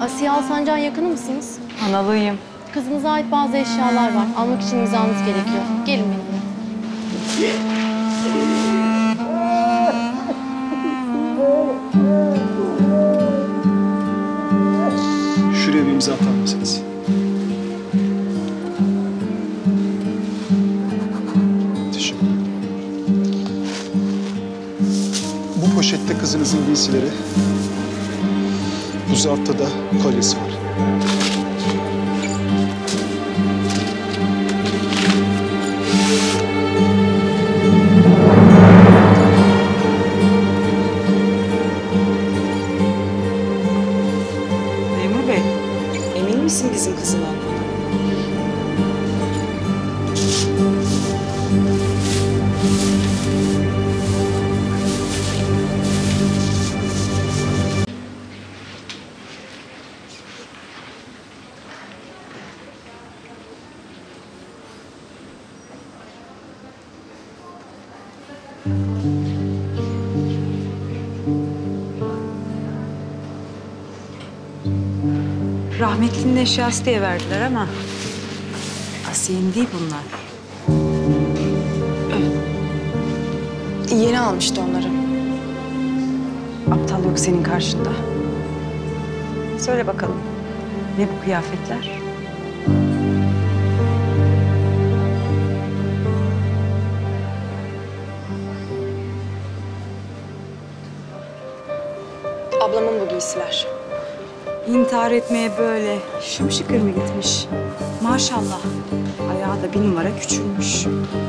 Asiye Alsancak'ın yakını mısınız? Analıyım. Kızınıza ait bazı eşyalar var. Almak için imzanız gerekiyor. Gelin benimle. Şuraya bir imza atar mısınız? Teşekkür ederim. Bu poşette kızınızın giysileri, bu zarfta da kolyesi var. Memur Bey, emin misin bizim kızın olduğuna? Rahmetlinin eşyası diye verdiler ama Asiye'nin değil bunlar. Yeni almıştı onları. Aptal yok senin karşında. Söyle bakalım, ne bu kıyafetler? Ablamın bu giysiler. İntihar etmeye böyle şımşıkır mı gitmiş? Maşallah. Ayağı da bir numara küçülmüş.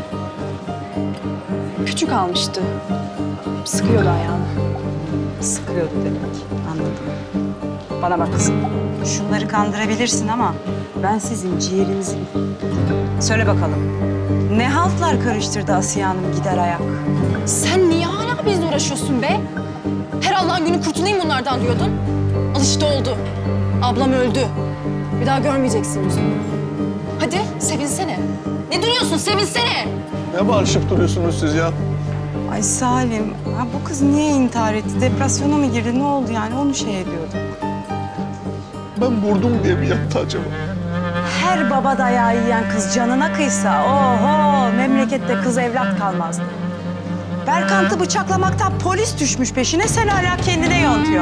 Küçük almıştı. Sıkıyordu ayağını. Sıkıyordu demek. Anladım. Bana bak kızım. Şunları kandırabilirsin ama ben sizin ciğerinizi... Söyle bakalım. Ne haltlar karıştırdı Asiye Hanım gider ayak? Sen niye hala bizle uğraşıyorsun be? Her Allah'ın günü kurtulayım bunlardan diyordun. Al işte oldu. Ablam öldü. Bir daha görmeyeceksin yüzünü. Hadi sevinsene. Ne duruyorsun? Sevinsene. Ne bağırışıp duruyorsunuz siz ya? Ay Salim, ha bu kız niye intihar etti? Depresyona mı girdi? Ne oldu yani? Onu şey ediyordum. Ben vurdum diye mi yaptı acaba? Her baba dayağı yiyen kız canına kıysa, oho memlekette kız evlat kalmazdı. Berkant'ı bıçaklamaktan polis düşmüş peşine, sen hala kendine yontuyor.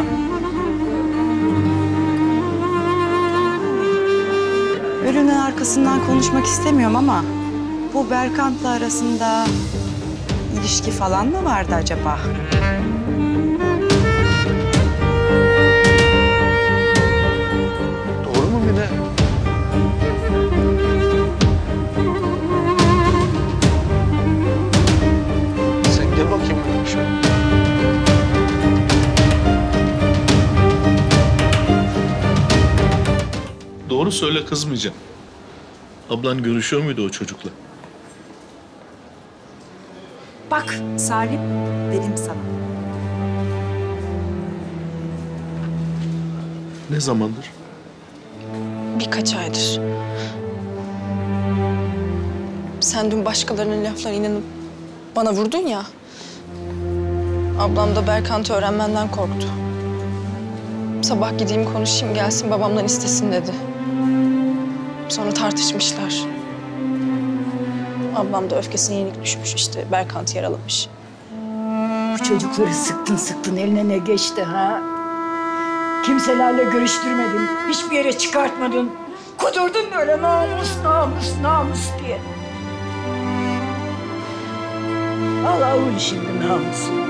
Ölünün arkasından konuşmak istemiyorum ama bu Berkant'la arasında ilişki falan mı vardı acaba? Doğru mu Mine? Sen gel bakayım şöyle. Doğru söyle, kızmayacağım. Ablan görüşüyor muydu o çocukla? Bak Salim, dedim sana. Ne zamandır? Birkaç aydır. Sen dün başkalarının laflarına inanıp bana vurdun ya. Ablam da Berkant'ı öğrenmenden korktu. Sabah gideyim konuşayım gelsin babamdan istesin dedi. Sonra tartışmışlar. Ablam da öfkesine yenik düşmüş işte. Berkant'ı yaralamış. Bu çocukları sıktın eline ne geçti ha? Kimselerle görüştürmedin, hiçbir yere çıkartmadın. Kudurdun böyle namus diye. Allah'ım şimdi namusunu.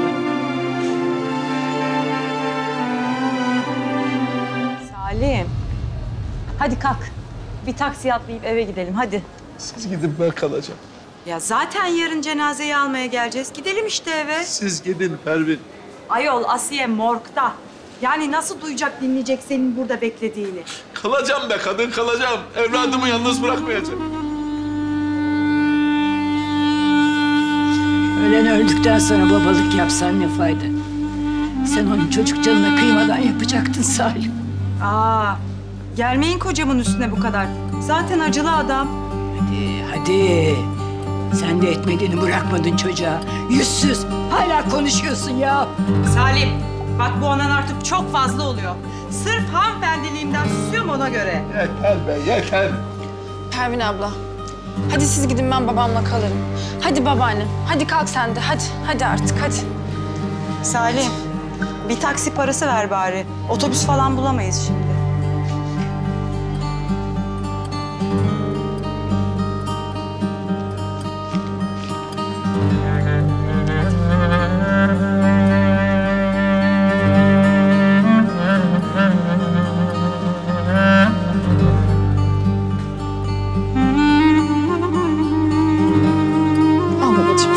Salim, hadi kalk. Bir taksiye atlayıp eve gidelim, hadi. Siz gidin, ben kalacağım. Ya zaten yarın cenazeyi almaya geleceğiz. Gidelim işte eve. Siz gidin Pervin. Ayol Asiye morgda. Yani nasıl duyacak, dinleyecek senin burada beklediğini? Kalacağım be kadın, kalacağım. Evladımı yalnız bırakmayacağım. Ölen öldükten sonra babalık yapsan ne fayda? Sen onun çocuk canına kıymadan yapacaktın Salim. Aa, gelmeyin kocamın üstüne bu kadar. Zaten acılı adam. Hadi. Sen de etmediğini bırakmadın çocuğa. Yüzsüz. Hala konuşuyorsun ya. Salim, Bak bu anan artık çok fazla oluyor. Sırf hanımefendiliğimden susuyorum ona göre. Yeter be yeter. Pervin abla. Hadi siz gidin, ben babamla kalırım. Hadi babaannem. Hadi kalk sen de. Hadi artık hadi. Salim, bir taksi parası ver bari. Otobüs falan bulamayız şimdi. Al babacığım.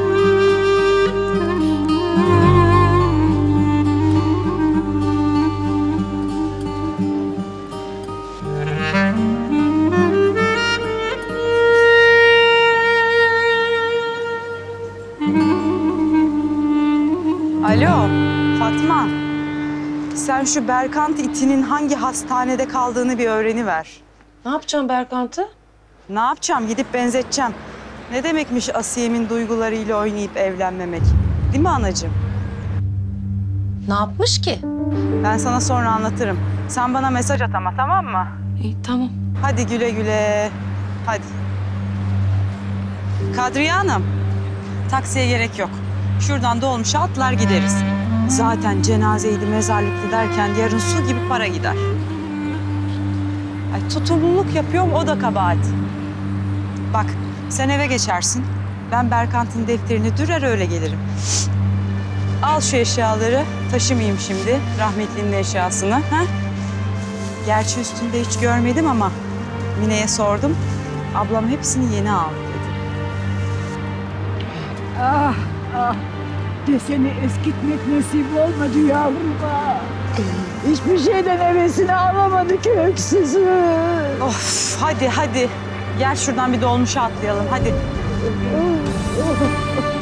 Alo, Fatma. Sen şu Berkant itinin hangi hastanede kaldığını bir öğreniver. Ne yapacağım Berkant'ı? Ne yapacağım? Gidip benzeteceğim. Ne demekmiş Asiye'min duygularıyla oynayıp evlenmemek? Değil mi anacığım? Ne yapmış ki? Ben sana sonra anlatırım. Sen bana mesaj at ama, tamam mı? İyi tamam. Hadi güle güle. Hadi. Kadriye Hanım, taksiye gerek yok. Şuradan dolmuşa atlar gideriz. Zaten cenazeydi, mezarlıktı derken yarın su gibi para gider. Ay tutumluluk yapıyorum, o da kabahat. Bak, sen eve geçersin. Ben Berkant'ın defterini dürer öyle gelirim. Al şu eşyaları, taşımayayım şimdi rahmetlinin eşyasını. Ha? Gerçi üstünde hiç görmedim ama Mine'ye sordum. Ablam hepsini yeni aldı dedi. Ah ah. Deseni eskitmek nasip olmadı yavruma. Hiçbir şeyden hevesini alamadı ki öksüzü. Of hadi hadi. Gel şuradan bir dolmuşa atlayalım hadi.